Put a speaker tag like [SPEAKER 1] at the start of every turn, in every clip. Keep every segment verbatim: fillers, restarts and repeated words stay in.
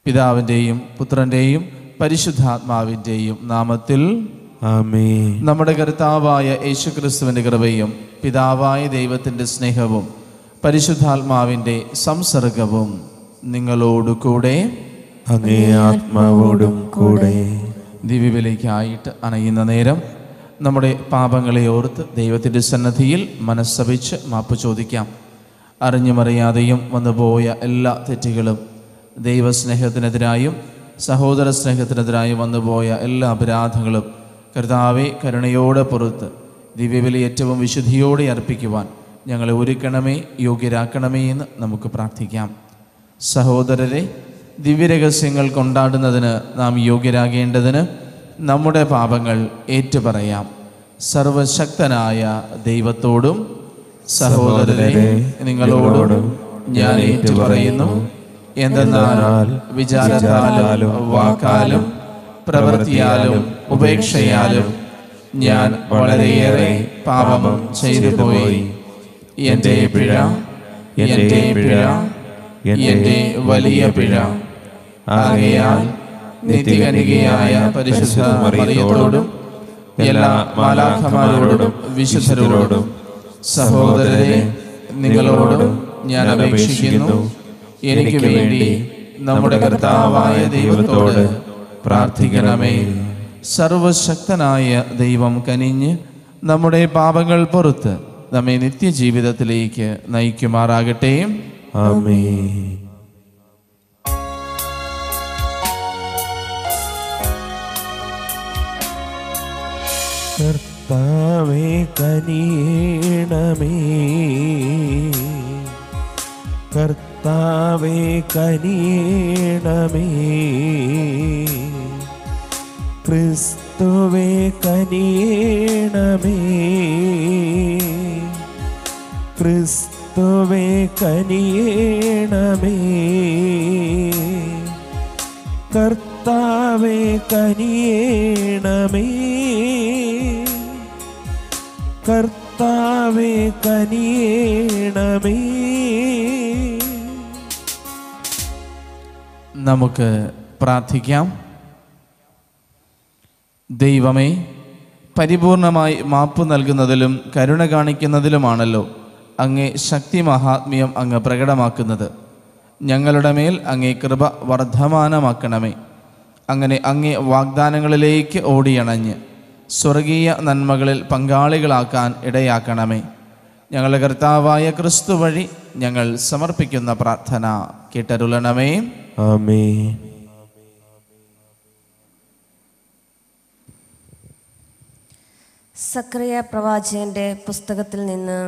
[SPEAKER 1] പിതാവിൻ്റെയും പുത്രൻ്റെയും പരിശുദ്ധാത്മാവിൻ്റെയും നാമത്തിൽ
[SPEAKER 2] ആമേൻ.
[SPEAKER 1] നമ്മുടെ കർത്താവായ യേശുക്രിസ്തുവിൻ്റെ കൃപയും പിതാവായ ദൈവത്തിൻ്റെ സ്നേഹവും പരിശുദ്ധാത്മാവിൻ്റെ സംസർഗവും നിങ്ങളോടു കൂടെ
[SPEAKER 2] അങ്ങേ ആത്മാവോടും കൂടെ.
[SPEAKER 1] ദിവ്യബലിക്കായിട്ട് അണയുന്ന നേരം നമ്മുടെ പാപങ്ങളെ ഓർത്ത് ദൈവത്തിൻ്റെ സന്നദ്ധിയിൽ മനസ്സപിച്ച് മാപ്പ് ചോദിക്കാം. അറിഞ്ഞുമറിയാതെയും വന്നുപോയ എല്ലാ തെറ്റുകളും ദൈവസ്നേഹത്തിനെതിരായും സഹോദര സ്നേഹത്തിനെതിരായും വന്നുപോയ എല്ലാ അപരാധങ്ങളും കർത്താവെ കരുണയോടെ പുറത്ത് ദിവ്യബലി ഏറ്റവും വിശുദ്ധിയോടെ അർപ്പിക്കുവാൻ ഞങ്ങളെ ഒരുക്കണമേ, യോഗ്യരാക്കണമേ എന്ന് നമുക്ക് പ്രാർത്ഥിക്കാം. സഹോദരരെ, ദിവ്യരഹസ്യങ്ങൾ കൊണ്ടാടുന്നതിന് നാം യോഗ്യരാകേണ്ടതിന് നമ്മുടെ പാപങ്ങൾ ഏറ്റുപറയാം. സർവശക്തനായ ദൈവത്തോടും സഹോദരരെ നിങ്ങളോടും ഞാൻ ഏറ്റുപറയുന്നു. എന്തെന്നാൽ വിചാരത്താലും വാക്കാലും പ്രവൃത്തിയാലും ഉപേക്ഷയാലും ഞാൻ വളരെയേറെ പാപം ചെയ്തു പോയി. എൻ്റെ പിഴ, എൻ്റെ പിഴ, എൻ്റെ വലിയ പിഴ. ആകയാൽ നിത്യകന്യകയായ പരിശുദ്ധ മറിയത്തോടും എല്ലാ മാലാഖമാരോടും വിശുദ്ധരോടും സഹോദരരെ നിങ്ങളോടും ഞാൻ അപേക്ഷിക്കുന്നു, എനിക്ക് വേണ്ടി നമ്മുടെ കർത്താവായ ദൈവത്തോട് പ്രാർത്ഥിക്കണമേ. സർവശക്തനായ ദൈവം കനിഞ്ഞ് നമ്മുടെ പാപങ്ങൾ പുറത്ത് നമ്മെ നിത്യജീവിതത്തിലേക്ക് നയിക്കുമാറാകട്ടെ.
[SPEAKER 2] ആമേൻ. കർത്താവേ കനിയണമേ, കർത്താവേ കനിയണമേ, ക്രിസ്തുവേ കനിയണമേ, ക്രിസ്തുവേ കനിയണമേ, കർത്താവേ കനിയണമേ, കർത്താവേ കനിയണമേ.
[SPEAKER 1] നമുക്ക് പ്രാർത്ഥിക്കാം. ദൈവമേ, പരിപൂർണമായി മാപ്പ് നൽകുന്നതിലും കരുണ കാണിക്കുന്നതിലുമാണല്ലോ അങ്ങേ ശക്തി മഹാത്മ്യം അങ്ങ് പ്രകടമാക്കുന്നത്. ഞങ്ങളുടെ മേൽ അങ്ങേ കൃപ വർദ്ധമാനമാക്കണമേ. അങ്ങനെ അങ്ങേ വാഗ്ദാനങ്ങളിലേക്ക് ഓടിയണഞ്ഞ് സ്വർഗീയ നന്മകളിൽ പങ്കാളികളാക്കാൻ ഇടയാക്കണമേ. ഞങ്ങളുടെ കർത്താവായ ക്രിസ്തു വഴി ഞങ്ങൾ സമർപ്പിക്കുന്ന പ്രാർത്ഥന കേട്ടരുളണമേ.
[SPEAKER 2] ആമേൻ.
[SPEAKER 3] സക്രിയ പ്രവാചകന്റെ പുസ്തകത്തിൽ നിന്ന്.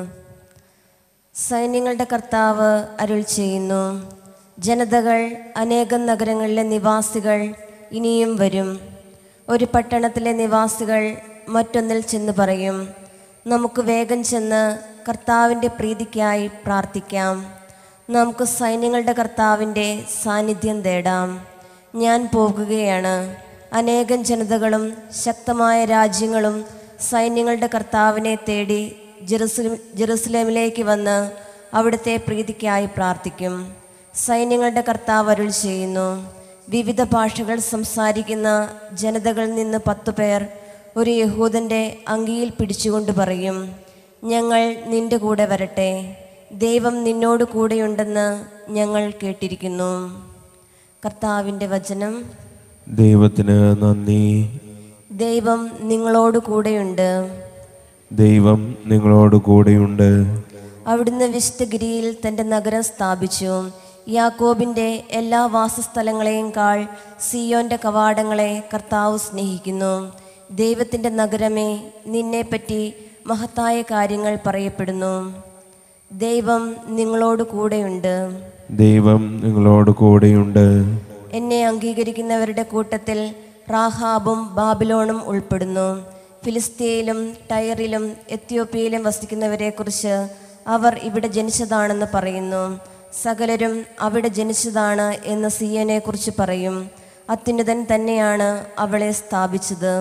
[SPEAKER 3] സൈന്യങ്ങളുടെ കർത്താവ് അരുൾ ചെയ്യുന്നു, ജനതകൾ, അനേകം നഗരങ്ങളിലെ നിവാസികൾ ഇനിയും വരും. ഒരു പട്ടണത്തിലെ നിവാസികൾ മറ്റൊന്നിൽ ചെന്ന് പറയും, നമുക്ക് വേഗം ചെന്ന് കർത്താവിൻ്റെ പ്രീതിക്കായി പ്രാർത്ഥിക്കാം. നമുക്ക് സൈന്യങ്ങളുടെ കർത്താവിൻ്റെ സാന്നിധ്യം തേടാം. ഞാൻ പോകുകയാണ്. അനേകം ജനതകളും ശക്തമായ രാജ്യങ്ങളും സൈന്യങ്ങളുടെ കർത്താവിനെ തേടി ജെറുസലേം ജെറുസലേമിലേക്ക് വന്ന് അവിടുത്തെ പ്രീതിക്കായി പ്രാർത്ഥിക്കും. സൈന്യങ്ങളുടെ കർത്താവ് അരുൾ ചെയ്യുന്നു, വിവിധ ഭാഷകൾ സംസാരിക്കുന്ന ജനതകളിൽ നിന്ന് പത്തു പേർ ഒരു യഹൂദൻ്റെ അങ്കിയിൽ പിടിച്ചുകൊണ്ട് പറയും, ഞങ്ങൾ നിന്റെ കൂടെ വരട്ടെ. ദൈവം നിന്നോട് കൂടെയുണ്ടെന്ന് ഞങ്ങൾ കേട്ടിരിക്കുന്നു. കർത്താവിൻ്റെ വചനം.
[SPEAKER 2] ദൈവത്തിന് നന്ദി.
[SPEAKER 3] ദൈവം നിങ്ങളോട് കൂടെയുണ്ട്.
[SPEAKER 2] ദൈവം നിങ്ങളോട് കൂടെയുണ്ട്.
[SPEAKER 3] അവിടുന്ന് വിശുദ്ധഗിരിയിൽ തൻ്റെ നഗരം സ്ഥാപിച്ചു. യാക്കോബിൻ്റെ എല്ലാ വാസസ്ഥലങ്ങളെയും കാൾ സിയോൻ്റെ കവാടങ്ങളെ കർത്താവ് സ്നേഹിക്കുന്നു. ദൈവത്തിൻ്റെ നഗരമേ, നിന്നെപ്പറ്റി മഹത്തായ കാര്യങ്ങൾ പറയപ്പെടുന്നു. ദൈവം നിങ്ങളോട് കൂടെയുണ്ട്.
[SPEAKER 2] ദൈവം നിങ്ങളോട് കൂടെയുണ്ട്.
[SPEAKER 3] എന്നെ അംഗീകരിക്കുന്നവരുടെ കൂട്ടത്തിൽ റാഹാബും ബാബിലോണും ഉൾപ്പെടുന്നു. ഫിലിസ്തീനിലും ടയറിലും എത്യോപ്യയിലും വസിക്കുന്നവരെക്കുറിച്ച് അവർ ഇവിടെ ജനിച്ചതാണെന്ന് പറയുന്നു. സകലരും അവിടെ ജനിച്ചതാണ് എന്ന് സിയോനെക്കുറിച്ച് പറയും. അത്യുന്നതൻ തന്നെയാണ് അവളെ സ്ഥാപിച്ചത്.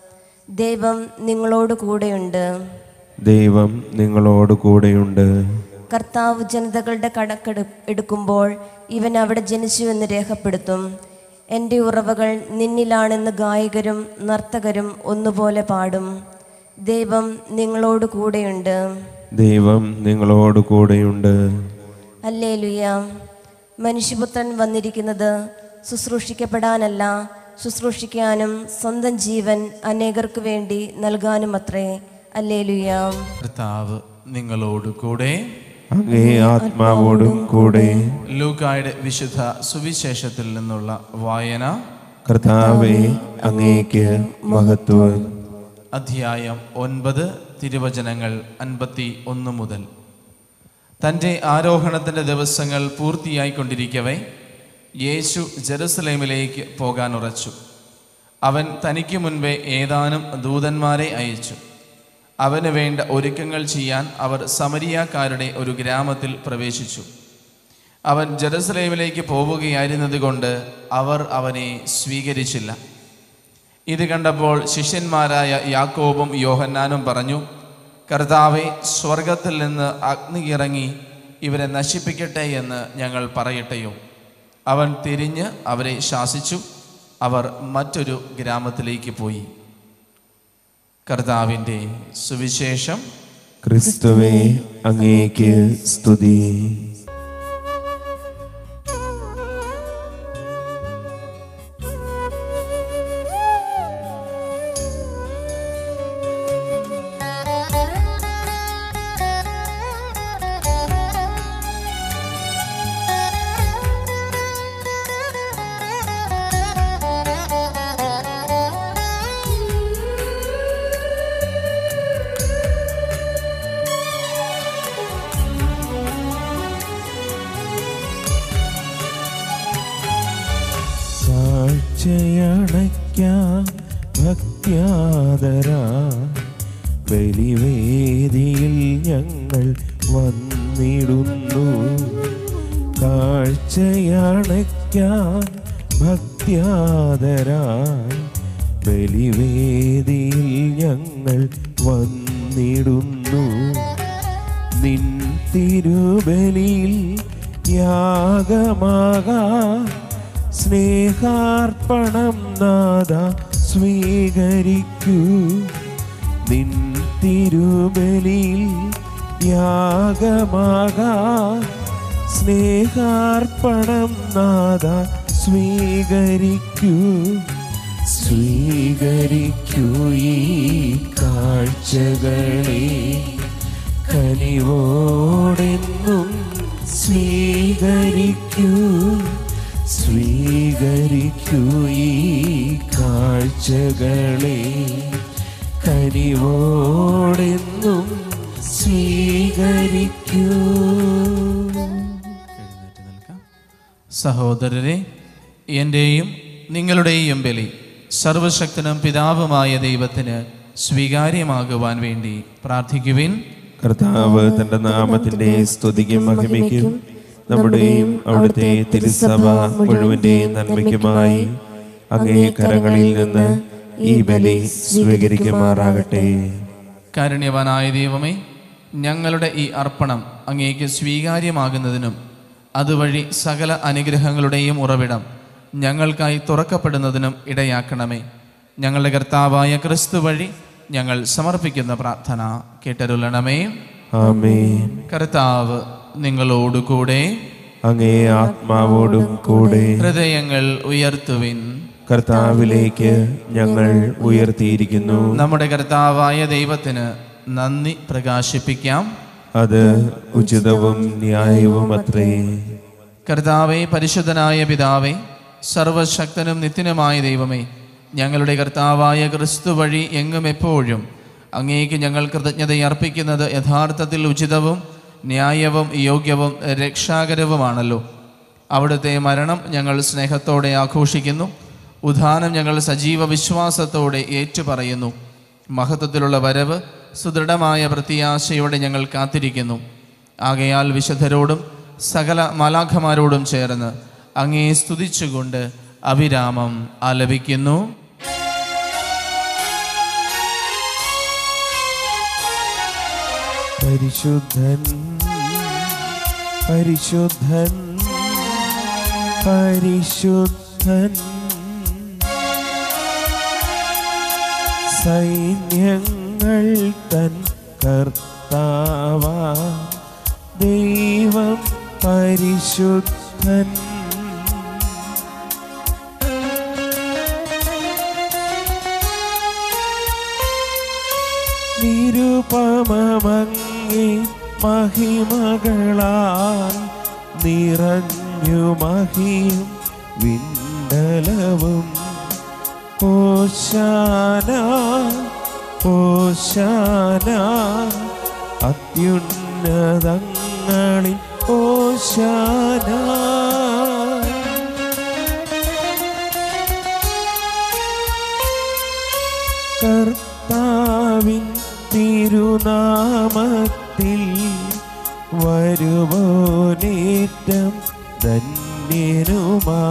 [SPEAKER 3] ദൈവം നിങ്ങളോട് കൂടെയുണ്ട്.
[SPEAKER 2] ദൈവം നിങ്ങളോട് കൂടെയുണ്ട്.
[SPEAKER 3] കർത്താവ് ജനതകളുടെ കണക്കെടു എടുക്കുമ്പോൾ ഇവൻ അവിടെ ജനിച്ചുവെന്ന് രേഖപ്പെടുത്തും. എൻ്റെ ഉറവകൾ നിന്നിലാണെന്ന് ഗായകരും നർത്തകരും ഒന്നുപോലെ പാടും. ദൈവം നിങ്ങളോട് കൂടെയുണ്ട്.
[SPEAKER 2] ദൈവം നിങ്ങളോട് കൂടെയുണ്ട്.
[SPEAKER 3] ഹല്ലേലൂയ. മനുഷ്യപുത്രൻ വന്നിരിക്കുന്നത് ശുശ്രൂഷിക്കപ്പെടാനല്ല, ശുശ്രൂഷിക്കാനും സ്വന്തം ജീവൻ അനേകർക്ക് വേണ്ടി നൽകാനും അത്രേ. ഹല്ലേലൂയ.
[SPEAKER 1] കർത്താവ് നിങ്ങളോട് കൂടെ,
[SPEAKER 2] അങ്ങേ ആത്മാവോടും കൂടെ.
[SPEAKER 1] ലൂക്കായുടെ വിശുദ്ധ സുവിശേഷത്തിൽ നിന്നുള്ള വായന.
[SPEAKER 2] കർത്താവേ, അങ്ങേക്ക് മഹത്വം.
[SPEAKER 1] അധ്യായം ഒൻപത്, തിരുവചനങ്ങൾ അൻപത്തി ഒന്ന് മുതൽ. തൻ്റെ ആരോഹണത്തിൻ്റെ ദിവസങ്ങൾ പൂർത്തിയായിക്കൊണ്ടിരിക്കവേ യേശു ജെറുസലേമിലേക്ക് പോകാൻ ഉറച്ചു. അവൻ തനിക്ക് മുൻപേ ഏതാനും ദൂതന്മാരെ അയച്ചു. അവന് വേണ്ട ഒരുക്കങ്ങൾ ചെയ്യാൻ അവർ സമരിയാക്കാരുടെ ഒരു ഗ്രാമത്തിൽ പ്രവേശിച്ചു. അവൻ ജെറുസലേമിലേക്ക് പോവുകയായിരുന്നത് കൊണ്ട് അവർ അവനെ സ്വീകരിച്ചില്ല. ഇത് കണ്ടപ്പോൾ ശിഷ്യന്മാരായ യാക്കോബും യോഹന്നാനും പറഞ്ഞു, കർത്താവേ, സ്വർഗത്തിൽ നിന്ന് അഗ്നി ഇറങ്ങി ഇവരെ നശിപ്പിക്കട്ടെ എന്ന് ഞങ്ങൾ പറയട്ടെയോ? അവൻ തിരിഞ്ഞ് അവരെ ശാസിച്ചു. അവർ മറ്റൊരു ഗ്രാമത്തിലേക്ക് പോയി. കർത്താവിൻ്റെ സുവിശേഷം.
[SPEAKER 2] ക്രിസ്തുവേ, അങ്ങേക്ക് സ്തുതി. കാഴ്ചയണയ്ക്കാം ഭക്ത്യാദരാ ബലിവേദിയിൽ ഞങ്ങൾ വന്നിടുന്നു. കാഴ്ചയണയ്ക്കാം ഭക്ത്യാദരാ ബലിവേദിയിൽ ഞങ്ങൾ വന്നിടുന്നു. നിൻ തിരുബലിയിൽ യാഗമാകാ സ്നേഹാർപ്പണം നാഥ സ്വീകരിക്കൂ. നിൻ തിരുബലിയിൽ യാഗമാകാ സ്നേഹാർപ്പണം നാഥ സ്വീകരിക്കൂ. സ്വീകരിക്കൂ ഈ കാഴ്ചകളെ കനിവോടെന്നും സ്വീകരിക്കൂ. സ്വീകരിക്കൂ ഈ കാഴ്ചകളെ കനിവോടെന്നും സ്വീകരിക്കൂ.
[SPEAKER 1] എഴുന്നേറ്റ് നിൽക്കാം. സഹോദരരെ, എൻ്റെയും നിങ്ങളുടെയും ബലി സർവശക്തനും പിതാവുമായ ദൈവത്തിന് സ്വീകാര്യമാകുവാൻ വേണ്ടി പ്രാർത്ഥിക്കുവിൻ.
[SPEAKER 2] കർത്താവ് തന്റെ നാമത്തിന്റെ സ്തുതിക്കും മഹിമയ്ക്കും നമ്മുടെയും അവിടുത്തെ തിരുസഭ മുഴുവന്റെയും നന്മയ്ക്കുമായി അങ്ങേ കരങ്ങളിൽ നിന്ന് ഈ ബലി സ്വീകരിക്കുമാറാകട്ടെ.
[SPEAKER 1] കാരുണ്യവാനായ ദൈവമേ, ഞങ്ങളുടെ ഈ അർപ്പണം അങ്ങേക്ക് സ്വീകാര്യമാകുന്നതിനും അതുവഴി സകല അനുഗ്രഹങ്ങളുടെയും ഉറവിടം ഞങ്ങൾക്കായി തുറക്കപ്പെടുന്നതിനും ഇടയാക്കണമേ. ഞങ്ങളുടെ കർത്താവായ ക്രിസ്തു വഴി ഞങ്ങൾ സമർപ്പിക്കുന്ന പ്രാർത്ഥന കേട്ടരുളണമേ.
[SPEAKER 2] ആമേൻ.
[SPEAKER 1] കർത്താവ് നിങ്ങളോടുകൂടെ,
[SPEAKER 2] അങ്ങേ ആത്മാവോടും കൂടെ.
[SPEAKER 1] ഹൃദയങ്ങൾ ഉയർത്തുവിൻ.
[SPEAKER 2] കർത്താവിലേക്ക് ഞങ്ങൾ ഉയർത്തിയിരിക്കുന്നു.
[SPEAKER 1] നമ്മുടെ കർത്താവായ ദൈവത്തിന് നന്ദി പ്രകാശിപ്പിക്കാം.
[SPEAKER 2] അത് ഉചിതവും ന്യായവും അത്രേ.
[SPEAKER 1] കർത്താവേ, പരിശുദ്ധനായ പിതാവേ, സർവശക്തനും നിത്യനുമായ ദൈവമേ, ഞങ്ങളുടെ കർത്താവായ ക്രിസ്തു വഴി എങ്ങും എപ്പോഴും അങ്ങേക്ക് ഞങ്ങൾ കൃതജ്ഞതയർപ്പിക്കുന്നത് യഥാർത്ഥത്തിൽ ഉചിതവും ന്യായവും യോഗ്യവും രക്ഷാകരവുമാണല്ലോ. അവിടുത്തെ മരണം ഞങ്ങൾ സ്നേഹത്തോടെ ആഘോഷിക്കുന്നു. ഉദ്ധാനം ഞങ്ങൾ സജീവ വിശ്വാസത്തോടെ ഏറ്റുപറയുന്നു. മഹത്വത്തിലുള്ള വരവ് സുദൃഢമായ പ്രത്യാശയോടെ ഞങ്ങൾ കാത്തിരിക്കുന്നു. ആകയാൽ വിശുദ്ധരോടും സകല മാലാഖമാരോടും ചേർന്ന് അങ്ങേ സ്തുതിച്ചുകൊണ്ട് അവിരാമം ആലപിക്കുന്നു.
[SPEAKER 2] പരിശുദ്ധൻ പരിശുദ്ധൻ പരിശുദ്ധൻ പരിശുദ്ധൻ സൈന്യങ്ങൾ തൻ കർത്താവാ ദൈവം പരിശുദ്ധൻ നിരുപമങ്ങേ മഹിമകളാൽ നിറഞ്ഞു മഹിയും വിണ്ടലവും ഓശാന ഓശാന അത്യുന്നതങ്ങളിൽ ഓശാന കർത്താവിൻ തിരുനാമത്തിൽ വരുവോനേറ്റം ധന്യനുമാ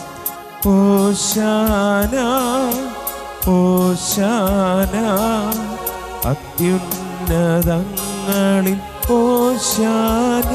[SPEAKER 2] ഓശാന ഓശാന അത്യുന്നതങ്ങളിൽ ഓശാന.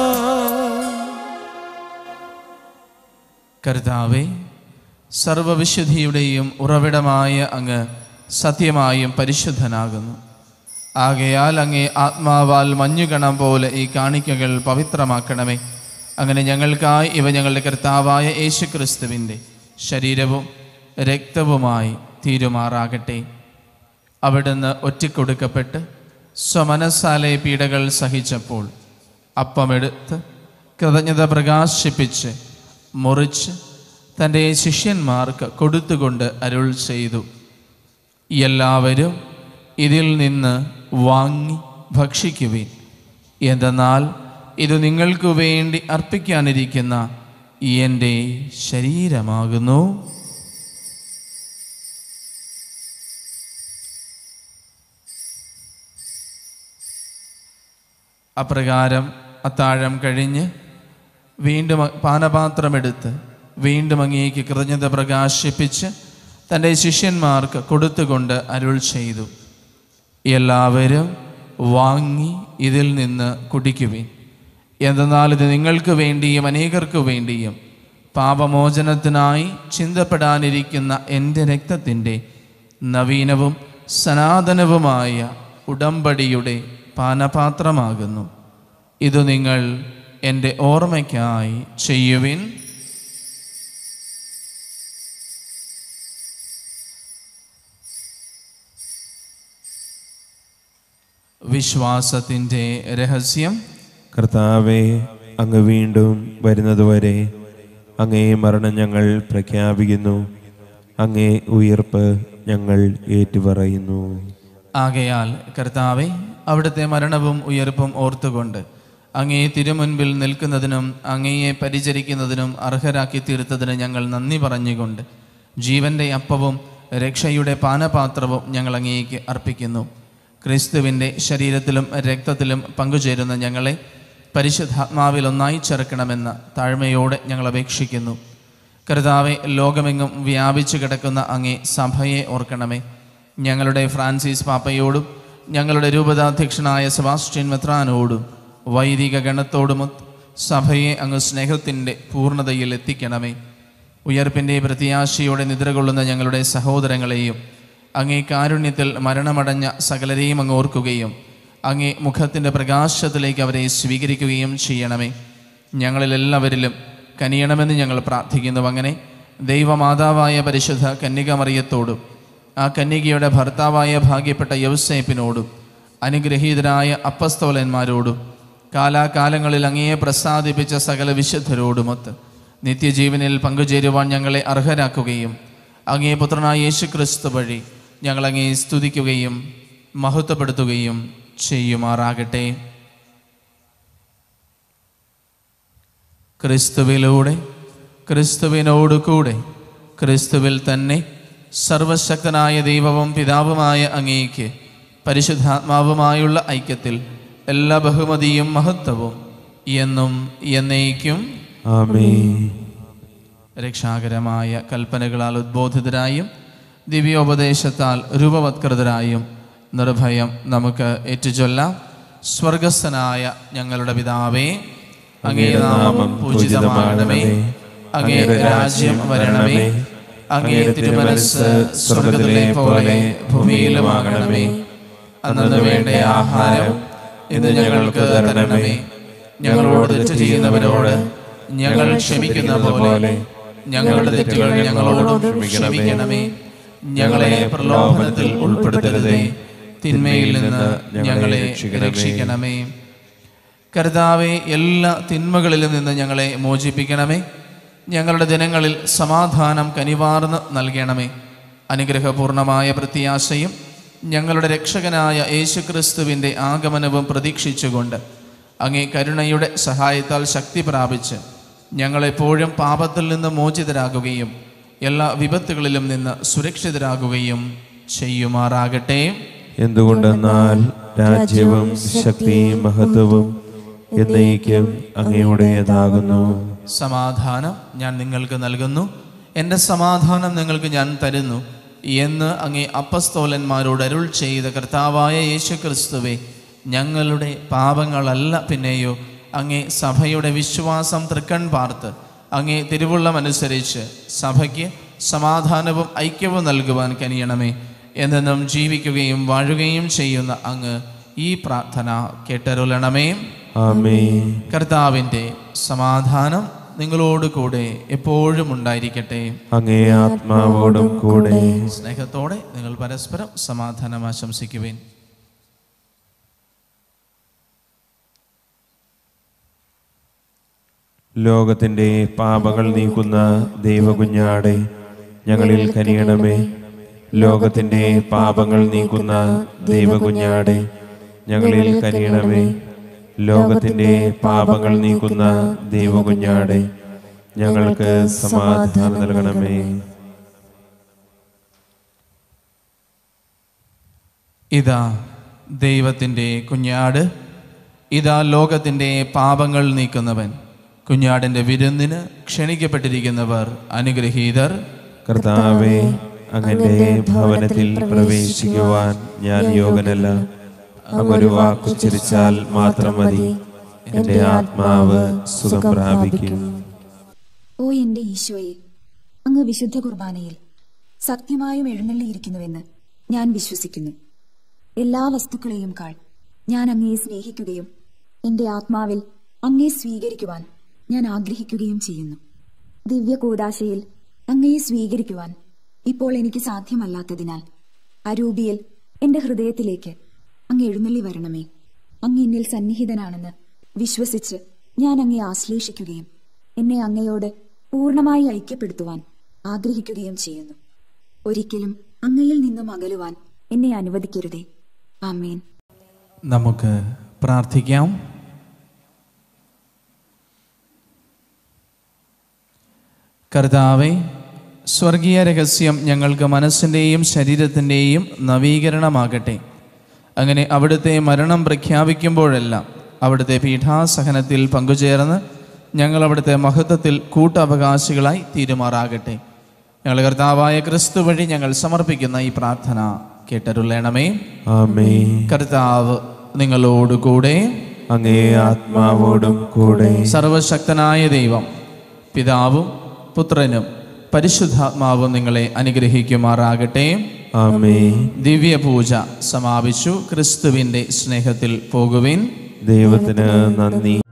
[SPEAKER 1] കർത്താവേ, സർവവിശുദ്ധിയുടെയും ഉറവിടമായ അങ്ങ് സത്യമായും പരിശുദ്ധനാകുന്നു. ആകയാൽ അങ്ങേ ആത്മാവാൽ മഞ്ഞുകണം പോലെ ഈ കാണിക്കകൾ പവിത്രമാക്കണമേ. അങ്ങനെ ഞങ്ങൾക്കായി ഇവ ഞങ്ങളുടെ കർത്താവായ യേശുക്രിസ്തുവിൻ്റെ ശരീരവും രക്തവുമായി തീരുമാറാകട്ടെ. അവിടുന്ന് ഒറ്റിക്കൊടുക്കപ്പെട്ട് സ്വമനസ്സാലെ പീഡകൾ സഹിച്ചപ്പോൾ അപ്പമെടുത്ത് കൃതജ്ഞത പ്രകാശിപ്പിച്ച് മുറിച്ച് തൻ്റെ ശിഷ്യന്മാർക്ക് കൊടുത്തുകൊണ്ട് അരുൾ ചെയ്തു, എല്ലാവരും ഇതിൽ നിന്ന് വാങ്ങി ഭക്ഷിക്കുവിൻ. എന്തെന്നാൽ ഇത് നിങ്ങൾക്ക് വേണ്ടി അർപ്പിക്കാനിരിക്കുന്ന എൻ്റെ ശരീരമാകുന്നു. അപ്രകാരം അത്താഴം കഴിഞ്ഞ് വീണ്ടും പാനപാത്രമെടുത്ത് വീണ്ടും അങ്ങേക്ക് കൃതജ്ഞത പ്രകാശിപ്പിച്ച് തൻ്റെ ശിഷ്യന്മാർക്ക് കൊടുത്തുകൊണ്ട് അരുൾ ചെയ്തു, എല്ലാവരും വാങ്ങി ഇതിൽ നിന്ന് കുടിക്കുവിൻ. എന്തെന്നാൽ ഇത് നിങ്ങൾക്ക് വേണ്ടിയും അനേകർക്ക് വേണ്ടിയും പാപമോചനത്തിനായി ചിന്തപ്പെടാനിരിക്കുന്ന എൻ്റെ രക്തത്തിൻ്റെ നവീനവും സനാതനവുമായ ഉടമ്പടിയുടെ പാനപാത്രമാകുന്നു. ഇത് നിങ്ങൾ എൻ്റെ ഓർമ്മയ്ക്കായി ചെയ്യുവിൻ. വിശ്വാസത്തിൻ്റെ രഹസ്യം.
[SPEAKER 2] കർത്താവേ, അങ്ങ് വീണ്ടും വരുന്നതുവരെ അങ്ങേ മരണം ഞങ്ങൾ പ്രഖ്യാപിക്കുന്നു, അങ്ങേ ഉയിർപ്പ് ഞങ്ങൾ ഏറ്റുപറയുന്നു.
[SPEAKER 1] ആകയാൽ കർത്താവേ, അവിടുത്തെ മരണവും ഉയർപ്പും ഓർത്തുകൊണ്ട് അങ്ങേ തിരുമുൻപിൽ നിൽക്കുന്നതിനും അങ്ങയെ പരിചരിക്കുന്നതിനും അർഹരാക്കി തീർത്തതിന് ഞങ്ങൾ നന്ദി പറഞ്ഞുകൊണ്ട് ജീവൻ്റെ അപ്പവും രക്ഷയുടെ പാനപാത്രവും ഞങ്ങൾ അങ്ങേക്ക് അർപ്പിക്കുന്നു. ക്രിസ്തുവിൻ്റെ ശരീരത്തിലും രക്തത്തിലും പങ്കുചേരുന്ന ഞങ്ങളെ പരിശുദ്ധാത്മാവിൽ ഒന്നായി ചേർക്കണമെന്ന് താഴ്മയോടെ ഞങ്ങൾ അപേക്ഷിക്കുന്നു. കർത്താവെ, ലോകമെങ്ങും വ്യാപിച്ചു കിടക്കുന്ന അങ്ങേ സഭയെ ഓർക്കണമേ. ഞങ്ങളുടെ ഫ്രാൻസിസ് പാപ്പയോടും ഞങ്ങളുടെ രൂപതാധ്യക്ഷനായ സെബാസ്റ്റ്യൻ മെത്രാനോടും വൈദിക ഗണത്തോടുമൊത്ത് സഭയെ അങ്ങ് സ്നേഹത്തിൻ്റെ പൂർണ്ണതയിൽ എത്തിക്കണമേ. ഉയർപ്പിൻ്റെ പ്രത്യാശയോടെ നിദ്രകൊള്ളുന്ന ഞങ്ങളുടെ സഹോദരങ്ങളെയും അങ്ങേ കാരുണ്യത്തിൽ മരണമടഞ്ഞ സകലരെയും അങ്ങ് ഓർക്കുകയും അങ്ങേ മുഖത്തിൻ്റെ പ്രകാശത്തിലേക്ക് അവരെ സ്വീകരിക്കുകയും ചെയ്യണമേ. ഞങ്ങളിലെല്ലാവരിലും കനിയണമെന്ന് ഞങ്ങൾ പ്രാർത്ഥിക്കുന്നു. അങ്ങനെ ദൈവമാതാവായ പരിശുദ്ധ കന്യകമറിയത്തോടും ആ കന്യകയുടെ ഭർത്താവായ ഭാഗ്യപ്പെട്ട യൗസേപ്പിനോടും അനുഗ്രഹീതരായ അപ്പസ്തോലന്മാരോടും കാലാകാലങ്ങളിൽ അങ്ങയെ പ്രസാദിപ്പിച്ച സകല വിശുദ്ധരോടുമൊത്ത് നിത്യജീവനിൽ പങ്കുചേരുവാൻ ഞങ്ങളെ അർഹരാക്കുകയും അങ്ങേ പുത്രനായ യേശുക്രിസ്തു വഴി ഞങ്ങളങ്ങേ സ്തുതിക്കുകയും മഹത്വപ്പെടുത്തുകയും ചെയ്യുമാറാകട്ടെ. ക്രിസ്തുവിലൂടെ, ക്രിസ്തുവിനോട് കൂടെ, ക്രിസ്തുവിൽ തന്നെ സർവശക്തനായ ദൈവവും പിതാവുമായ അങ്ങേക്ക് പരിശുദ്ധാത്മാവുമായുള്ള ഐക്യത്തിൽ എല്ലാ ബഹുമതിയും മഹത്വവും എന്നും എന്നേക്കും
[SPEAKER 2] ആമേൻ.
[SPEAKER 1] രക്ഷാകരമായ കൽപ്പനകളാൽ ഉദ്ബോധിതരായും ദിവ്യോപദേശത്താൽ രൂപവത്കൃതരായും നിർഭയം നമുക്ക് ഏറ്റുചൊല്ലാം. സ്വർഗസ്ഥനായ ഞങ്ങളുടെ പിതാവേ, അങ്ങേ നാമം പൂജിതമാകണമേ. അങ്ങയുടെ രാജ്യം വരണമേ. അങ്ങയുടെ തിരുമനസ്സ് സ്വർഗ്ഗത്തിലെ പോലെ ഭൂമിയിലുമാകണമേ. അന്നു വേണ്ട ആഹാരം ഇന്ന് ഞങ്ങൾക്ക് തരണമേ. ഞങ്ങളോട് തെറ്റ് ചെയ്യുന്നവരോട് ഞങ്ങൾ ക്ഷമിക്കുന്ന പോലെ ഞങ്ങളുടെ തെറ്റുകൾ ഞങ്ങളോടും ക്ഷമിക്കണമേ. ഞങ്ങളെ പ്രലോഭനത്തിൽ ഉൾപ്പെടുത്തരുതേ, തിന്മയിൽ നിന്ന് ഞങ്ങളെ രക്ഷിക്കണമേ. കർത്താവേ, എല്ലാ തിന്മകളിലും നിന്ന് ഞങ്ങളെ മോചിപ്പിക്കണമേ. ഞങ്ങളുടെ ദിനങ്ങളിൽ സമാധാനം കനിവാർന്ന് നൽകണമേ. അനുഗ്രഹപൂർണമായ പ്രത്യാശയും ഞങ്ങളുടെ രക്ഷകനായ യേശുക്രിസ്തുവിൻ്റെ ആഗമനവും പ്രതീക്ഷിച്ചുകൊണ്ട് അങ്ങേ കരുണയുടെ സഹായത്താൽ ശക്തി പ്രാപിച്ച് ഞങ്ങളെപ്പോഴും പാപത്തിൽ നിന്ന് മോചിതരാകുകയും എല്ലാ വിപത്തുകളിലും നിന്ന് സുരക്ഷിതരാകുകയും ചെയ്യുമാറാകട്ടെ.
[SPEAKER 2] എന്തുകൊണ്ടെന്നാൽ രാജ്യവും ശക്തിയും മഹത്വവും എന്നേക്കും അങ്ങയുടേതാകുന്നു.
[SPEAKER 1] സമാധാനം ഞാൻ നിങ്ങൾക്ക് നൽകുന്നു, എൻ്റെ സമാധാനം നിങ്ങൾക്ക് ഞാൻ തരുന്നു എന്ന് അങ്ങേ അപ്പസ്തോലന്മാരോട് അരുൾ ചെയ്ത കർത്താവായ യേശുക്രിസ്തുവേ, ഞങ്ങളുടെ പാപങ്ങളല്ല പിന്നെയോ അങ്ങേ സഭയുടെ വിശ്വാസം തൃക്കൺ പാർത്ത് അങ്ങേ തിരുവുള്ളമനുസരിച്ച് സഭയ്ക്ക് സമാധാനവും ഐക്യവും നൽകുവാൻ കനിയണമേ. എന്നെന്നും ജീവിക്കുകയും വാഴുകയും ചെയ്യുന്ന അങ്ങ് ഈ പ്രാർത്ഥന കേട്ടരുളണമേ.
[SPEAKER 2] ആമേൻ.
[SPEAKER 1] കർത്താവിൻ്റെ സമാധാനം നിങ്ങളോട് കൂടെ എപ്പോഴും ഉണ്ടായിരിക്കട്ടെ.
[SPEAKER 2] അങ്ങേ ആത്മാവോടും കൂടെ.
[SPEAKER 1] സ്നേഹത്തോടെ നിങ്ങൾ പരസ്പരം സമാധാനം ആശംസിക്കുവിൻ.
[SPEAKER 2] ലോകത്തിന്റെ പാപങ്ങൾ നീക്കുന്ന ദൈവകുഞ്ഞാടെ ഞങ്ങളിൽ കനിയണമേ. ലോകത്തിന്റെ പാപങ്ങൾ നീക്കുന്ന ദൈവകുഞ്ഞാടെ ഞങ്ങളിൽ കനിയണമേ. ലോകത്തിന്റെ പാപങ്ങൾ നീക്കുന്ന ദൈവകുഞ്ഞാടെ ഞങ്ങൾക്ക് സമാധാനം നൽകണമേ.
[SPEAKER 1] ഇതാ ദൈവത്തിൻ്റെ കുഞ്ഞാട്, ഇതാ ലോകത്തിൻ്റെ പാപങ്ങൾ നീക്കുന്നവൻ. കുഞ്ഞാടിൻ്റെ വിരുന്നിന് ക്ഷണിക്കപ്പെട്ടിരിക്കുന്നവർ അനുഗ്രഹീതർ.
[SPEAKER 2] കർത്താവേ, അങ്ങന്റെ ഭവനത്തിൽ പ്രവേശിക്കുവാൻ ഞാൻ യോഗ്യനല്ല. അങ്ങൊരു വാക്കുച്ചരിച്ചാൽ മാത്രം മതി, എന്റെ ആത്മാവ് സുഖം പ്രാപിക്കും.
[SPEAKER 4] ഓ എന്റെ ഈശോയെ, അങ്ങ് വിശുദ്ധ കുർബാനയിൽ സത്യമായും എഴുന്നള്ളിയിരിക്കുന്നുവെന്ന് ഞാൻ വിശ്വസിക്കുന്നു. എല്ലാ വസ്തുക്കളെയും കാൾ ഞാൻ അങ്ങയെ സ്നേഹിക്കുകയും എന്റെ ആത്മാവിൽ അങ്ങയെ സ്വീകരിക്കുവാൻ ഞാൻ ആഗ്രഹിക്കുകയും ചെയ്യുന്നു. ദിവ്യ കൂദാശയിൽ അങ്ങയെ സ്വീകരിക്കുവാൻ ഇപ്പോൾ എനിക്ക് സാധ്യമല്ലാത്തതിനാൽ അരൂപിയിൽ എന്റെ ഹൃദയത്തിലേക്ക് അങ്ങ് എഴുന്നള്ളി വരണമേ. അങ്ങ് എന്നിൽ സന്നിഹിതനാണെന്ന് വിശ്വസിച്ച് ഞാൻ അങ്ങയെ ആശ്ലേഷിക്കുകയും എന്നെ അങ്ങയോട് പൂർണ്ണമായി ഐക്യപ്പെടുത്തുവാൻ ആഗ്രഹിക്കുകയും ചെയ്യുന്നു. ഒരിക്കലും അങ്ങയിൽ നിന്നും അകലുവാൻ എന്നെ അനുവദിക്കരുതേ. ആമേൻ.
[SPEAKER 1] നമുക്ക് പ്രാർത്ഥിക്കാം. കർത്താവേ, സ്വർഗീയ രഹസ്യം ഞങ്ങൾക്ക് മനസ്സിൻ്റെയും ശരീരത്തിൻ്റെയും നവീകരണമാകട്ടെ. അങ്ങനെ അവിടുത്തെ മരണം പ്രഖ്യാപിക്കുമ്പോഴെല്ലാം അവിടുത്തെ പീഠാസഹനത്തിൽ പങ്കുചേർന്ന് ഞങ്ങൾ അവിടുത്തെ മഹത്വത്തിൽ കൂട്ടവകാശികളായി തീരുമാറാകട്ടെ. ഞങ്ങൾ കർത്താവായ ക്രിസ്തു വഴി ഞങ്ങൾ സമർപ്പിക്കുന്ന ഈ പ്രാർത്ഥന കേട്ടരുളണമേ.
[SPEAKER 2] ആമേൻ.
[SPEAKER 1] കർത്താവ് നിങ്ങളോടുകൂടെ,
[SPEAKER 2] അങ്ങേ ആത്മാവോടും കൂടെ.
[SPEAKER 1] സർവശക്തനായ ദൈവം പിതാവും പുത്രനും പരിശുദ്ധാത്മാവും നിങ്ങളെ അനുഗ്രഹിക്കുമാറാകട്ടെ.
[SPEAKER 2] ആമേൻ.
[SPEAKER 1] ദിവ്യപൂജ സമാപിച്ചു. ക്രിസ്തുവിൻ്റെ സ്നേഹത്തിൽ പോകുവിൻ.
[SPEAKER 2] ദൈവത്തിന് നന്ദി.